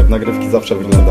jak nagrywki zawsze wygląda.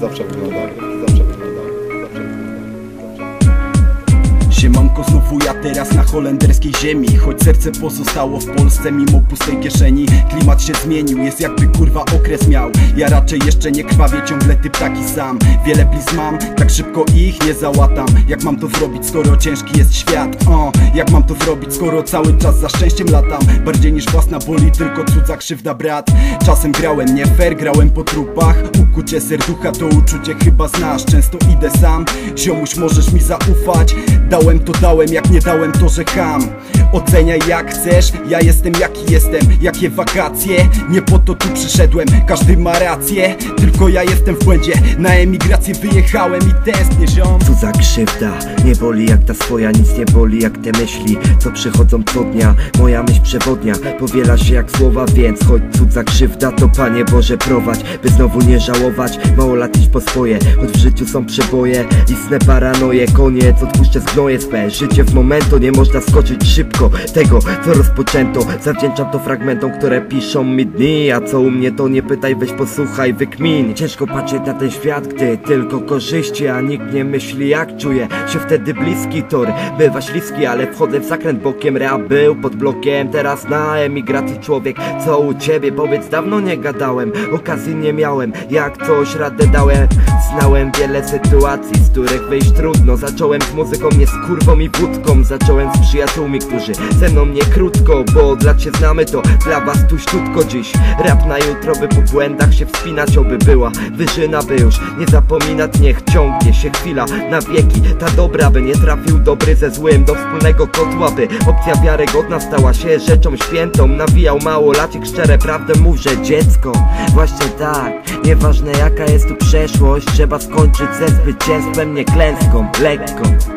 Siemanko, znowu ja teraz na holenderskiej ziemi. Choć serce pozostało w Polsce mimo pustej kieszeni. Klimat się zmienił, jest jakby kurwa okres miał. Ja raczej jeszcze nie krwawię, ciągle typ taki sam. Wiele bliz mam, tak szybko ich nie załatam. Jak mam to zrobić, skoro ciężki jest świat? Jak mam to zrobić, skoro cały czas za szczęściem latam? Bardziej niż własna boli, tylko cudza krzywda, brat. Czasem grałem nie fair, grałem po trupach. Ukucie serducha to uczucie chyba znasz. Często idę sam, ziomuś możesz mi zaufać. Dałem to dałem, jak nie dałem to że ham. Oceniaj jak chcesz, ja jestem jaki jestem. Jakie wakacje, nie po to tu przyszedłem. Każdy ma rację, tylko ja jestem w błędzie. Na emigrację wyjechałem i tęsknię, ziom. Cudza krzywda, nie boli jak ta swoja. Nic nie boli jak te myśli, co przychodzą co dnia. Moja myśl przewodnia, powiela się jak słowa. Więc choć cudza krzywda, to Panie Boże prowadź, by znowu nie żałować. Mało lat iść po swoje, choć w życiu są przeboje. Istne paranoje, koniec, odpuszczę zgnoje swe. Życie w momentu, nie można skoczyć szybko tego, co rozpoczęto. Zawdzięczam to fragmentom, które piszą mi dni. A co u mnie, to nie pytaj, weź posłuchaj, wykmin. Ciężko patrzeć na ten świat, gdy tylko korzyści, a nikt nie myśli jak czuję się wtedy bliski. Tor bywa śliski, ale wchodzę w zakręt bokiem. Rap był pod blokiem, teraz na emigracji człowiek. Co u ciebie? Powiedz, dawno nie gadałem. Okazji nie miałem, jak coś radę dałem. Znałem wiele sytuacji, z których wyjść trudno. Zacząłem z muzyką, nie z kurwą i wódką. Zacząłem z przyjaciółmi, którzy ze mną nie krótko. Bo od lat się znamy, to dla was tu ściutko dziś. Rap na jutro, by po błędach się wspinać. Oby była wyżyna, by już nie zapominać. Niech ciągnie się chwila na wieki, ta dobra, by nie trafił dobry ze złym do wspólnego kotła. By opcja wiarygodna stała się rzeczą świętą. Nawijał małolacik, szczere prawdę mów, że dziecko. Właśnie tak, nieważne jaka jest tu przeszłość, trzeba skończyć ze zwycięstwem, nie klęską, lekko.